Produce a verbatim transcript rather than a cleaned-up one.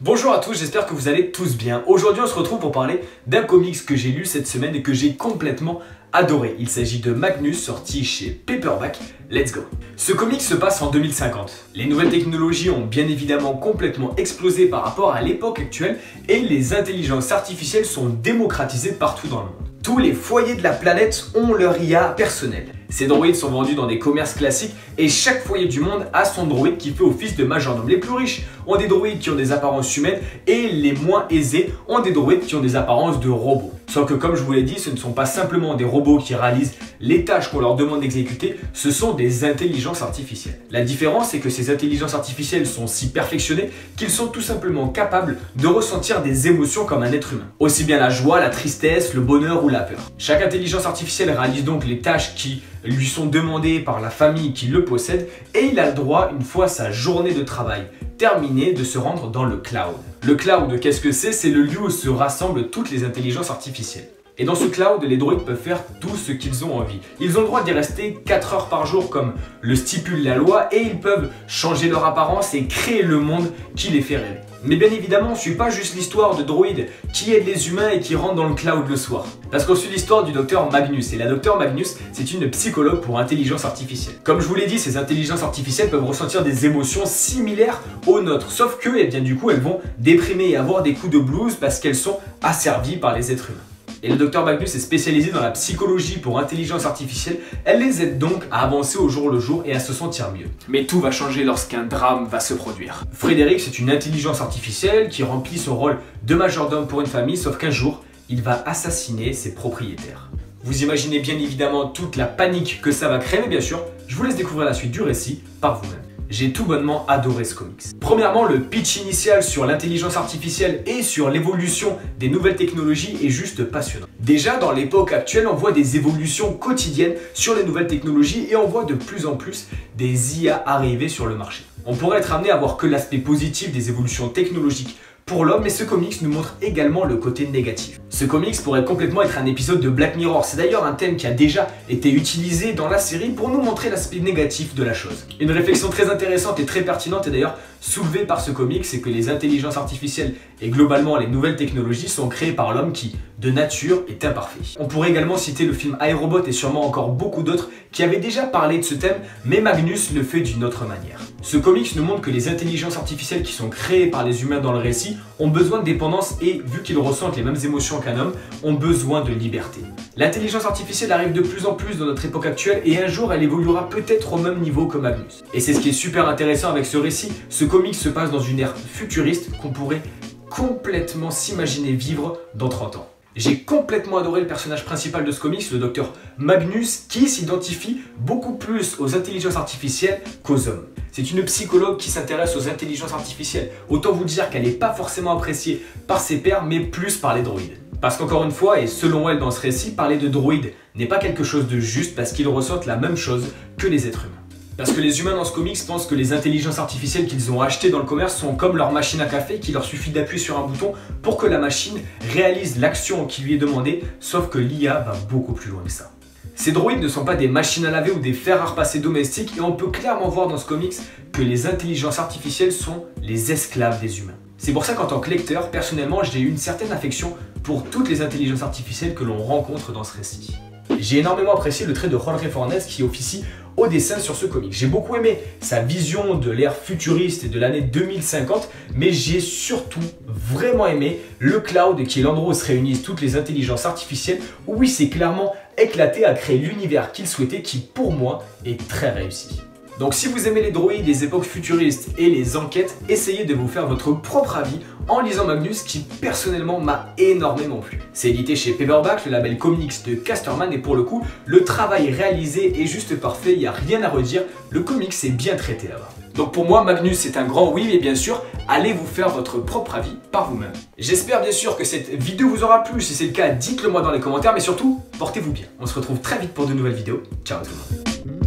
Bonjour à tous, j'espère que vous allez tous bien. Aujourd'hui on se retrouve pour parler d'un comics que j'ai lu cette semaine et que j'ai complètement adoré. Il s'agit de Magnus, sorti chez Paperback. Let's go. Ce comic se passe en deux mille cinquante. Les nouvelles technologies ont bien évidemment complètement explosé par rapport à l'époque actuelle et les intelligences artificielles sont démocratisées partout dans le monde. Tous les foyers de la planète ont leur I A personnel. Ces droïdes sont vendus dans des commerces classiques et chaque foyer du monde a son droïde qui fait office de majordome. Les plus riches ont des droïdes qui ont des apparences humaines et les moins aisés ont des droïdes qui ont des apparences de robots. Sauf que comme je vous l'ai dit, ce ne sont pas simplement des robots qui réalisent les tâches qu'on leur demande d'exécuter, ce sont des intelligences artificielles. La différence, c'est que ces intelligences artificielles sont si perfectionnées qu'ils sont tout simplement capables de ressentir des émotions comme un être humain. Aussi bien la joie, la tristesse, le bonheur ou la peur. Chaque intelligence artificielle réalise donc les tâches qui lui sont demandées par la famille qui le possède et il a le droit, une fois sa journée de travail terminée, de se rendre dans le cloud. Le cloud, qu'est-ce que c'est? C'est le lieu où se rassemblent toutes les intelligences artificielles. Et dans ce cloud, les droïdes peuvent faire tout ce qu'ils ont envie. Ils ont le droit d'y rester quatre heures par jour comme le stipule la loi et ils peuvent changer leur apparence et créer le monde qui les fait rêver. Mais bien évidemment, on ne suit pas juste l'histoire de droïdes qui aident les humains et qui rentrent dans le cloud le soir. Parce qu'on suit l'histoire du docteur Magnus. Et la docteur Magnus, c'est une psychologue pour intelligence artificielle. Comme je vous l'ai dit, ces intelligences artificielles peuvent ressentir des émotions similaires aux nôtres. Sauf que, eh bien, du coup, elles vont déprimer et avoir des coups de blues parce qu'elles sont asservies par les êtres humains. Et le docteur Magnus est spécialisé dans la psychologie pour intelligence artificielle. Elle les aide donc à avancer au jour le jour et à se sentir mieux. Mais tout va changer lorsqu'un drame va se produire. Frédéric, c'est une intelligence artificielle qui remplit son rôle de majordome pour une famille, sauf qu'un jour, il va assassiner ses propriétaires. Vous imaginez bien évidemment toute la panique que ça va créer, mais bien sûr, je vous laisse découvrir la suite du récit par vous-même. J'ai tout bonnement adoré ce comics. Premièrement, le pitch initial sur l'intelligence artificielle et sur l'évolution des nouvelles technologies est juste passionnant. Déjà, dans l'époque actuelle, on voit des évolutions quotidiennes sur les nouvelles technologies et on voit de plus en plus des I A arriver sur le marché. On pourrait être amené à voir que l'aspect positif des évolutions technologiques pour l'homme, mais ce comics nous montre également le côté négatif. Ce comics pourrait complètement être un épisode de Black Mirror. C'est d'ailleurs un thème qui a déjà été utilisé dans la série pour nous montrer l'aspect négatif de la chose. Une réflexion très intéressante et très pertinente est d'ailleurs soulevée par ce comics, c'est que les intelligences artificielles et globalement les nouvelles technologies sont créées par l'homme qui, de nature, est imparfait. On pourrait également citer le film iRobot et sûrement encore beaucoup d'autres qui avaient déjà parlé de ce thème, mais Magnus le fait d'une autre manière. Ce comics nous montre que les intelligences artificielles qui sont créées par les humains dans le récit ont besoin de dépendance et, vu qu'ils ressentent les mêmes émotions qu'un homme, ont besoin de liberté. L'intelligence artificielle arrive de plus en plus dans notre époque actuelle et un jour elle évoluera peut-être au même niveau que Magnus. Et c'est ce qui est super intéressant avec ce récit, ce comics se passe dans une ère futuriste qu'on pourrait complètement s'imaginer vivre dans trente ans. J'ai complètement adoré le personnage principal de ce comics, le docteur Magnus, qui s'identifie beaucoup plus aux intelligences artificielles qu'aux hommes. C'est une psychologue qui s'intéresse aux intelligences artificielles. Autant vous dire qu'elle n'est pas forcément appréciée par ses pairs, mais plus par les droïdes. Parce qu'encore une fois, et selon elle dans ce récit, parler de droïdes n'est pas quelque chose de juste parce qu'ils ressentent la même chose que les êtres humains. Parce que les humains dans ce comics pensent que les intelligences artificielles qu'ils ont achetées dans le commerce sont comme leur machine à café, qu'il leur suffit d'appuyer sur un bouton pour que la machine réalise l'action qui lui est demandée, sauf que l'I A va beaucoup plus loin que ça. Ces droïdes ne sont pas des machines à laver ou des fers à repasser domestiques et on peut clairement voir dans ce comics que les intelligences artificielles sont les esclaves des humains. C'est pour ça qu'en tant que lecteur, personnellement, j'ai eu une certaine affection pour toutes les intelligences artificielles que l'on rencontre dans ce récit. J'ai énormément apprécié le trait de Jorge Fornes qui officie au dessin sur ce comic. J'ai beaucoup aimé sa vision de l'ère futuriste et de l'année deux mille cinquante, mais j'ai surtout vraiment aimé le cloud qui est l'endroit où se réunissent toutes les intelligences artificielles, où il s'est clairement éclaté à créer l'univers qu'il souhaitait qui, pour moi, est très réussi. Donc si vous aimez les droïdes, les époques futuristes et les enquêtes, essayez de vous faire votre propre avis en lisant Magnus qui personnellement m'a énormément plu. C'est édité chez Paperback, le label comics de Casterman et pour le coup, le travail réalisé est juste parfait, il n'y a rien à redire, le comics est bien traité là-bas. Donc pour moi, Magnus c'est un grand oui, mais bien sûr, allez vous faire votre propre avis par vous-même. J'espère bien sûr que cette vidéo vous aura plu, si c'est le cas, dites-le moi dans les commentaires, mais surtout, portez-vous bien. On se retrouve très vite pour de nouvelles vidéos. Ciao à tout le monde.